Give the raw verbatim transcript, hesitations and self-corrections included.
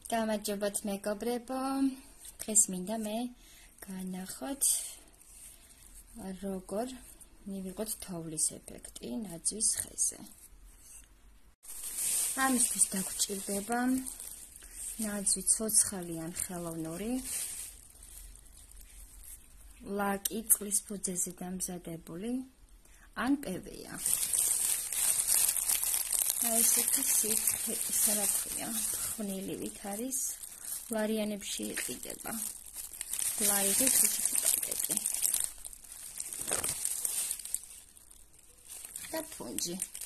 გამარჯობათ მეგობრებო, დღეს მინდა მე განახოთ როგორ მივიღოთ თოვლის ეფექტი ნაძვის ხეზე. ამისთვის დაგვჭირდება ნაძვი ცოცხალი ან ხელოვნური, ლაკი წყლის ფუძეზე დამზადებული ან პევეა. აი ესეთი სითხე, ისა რა ქვია, ხვნილივით არის, ლარიანებში იყიდება. ლაიღის ისეთი პაკეტი. და ფუნჯი.